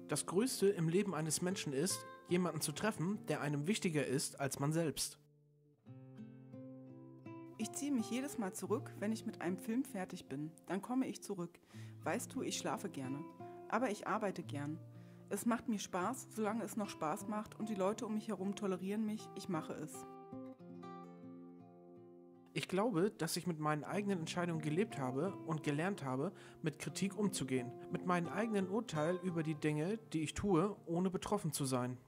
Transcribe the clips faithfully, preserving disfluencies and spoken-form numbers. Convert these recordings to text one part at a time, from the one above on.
Das Größte im Leben eines Menschen ist, jemanden zu treffen, der einem wichtiger ist als man selbst. Ich ziehe mich jedes Mal zurück, wenn ich mit einem Film fertig bin. Dann komme ich zurück. Weißt du, ich schlafe gerne. Aber ich arbeite gern. Es macht mir Spaß, solange es noch Spaß macht und die Leute um mich herum tolerieren mich, ich mache es. Ich glaube, dass ich mit meinen eigenen Entscheidungen gelebt habe und gelernt habe, mit Kritik umzugehen, mit meinem eigenen Urteil über die Dinge, die ich tue, ohne betroffen zu sein.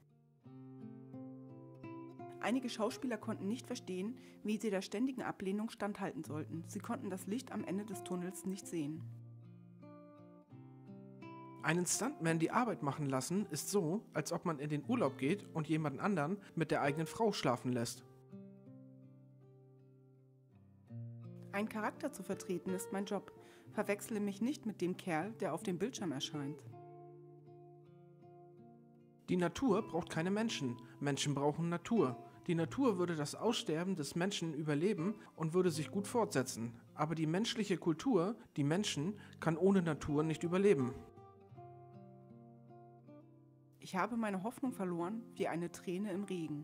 Einige Schauspieler konnten nicht verstehen, wie sie der ständigen Ablehnung standhalten sollten. Sie konnten das Licht am Ende des Tunnels nicht sehen. Einen Stuntman die Arbeit machen lassen, ist so, als ob man in den Urlaub geht und jemanden anderen mit der eigenen Frau schlafen lässt. Ein Charakter zu vertreten ist mein Job. Verwechsle mich nicht mit dem Kerl, der auf dem Bildschirm erscheint. Die Natur braucht keine Menschen, Menschen brauchen Natur. Die Natur würde das Aussterben des Menschen überleben und würde sich gut fortsetzen. Aber die menschliche Kultur, die Menschen, kann ohne Natur nicht überleben. Ich habe meine Hoffnung verloren, wie eine Träne im Regen.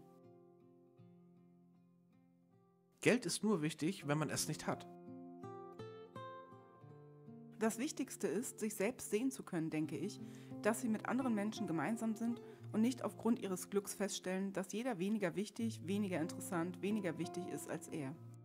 Geld ist nur wichtig, wenn man es nicht hat. Das Wichtigste ist, sich selbst sehen zu können, denke ich, dass sie mit anderen Menschen gemeinsam sind und nicht aufgrund ihres Glücks feststellen, dass jeder weniger wichtig, weniger interessant, weniger wichtig ist als er.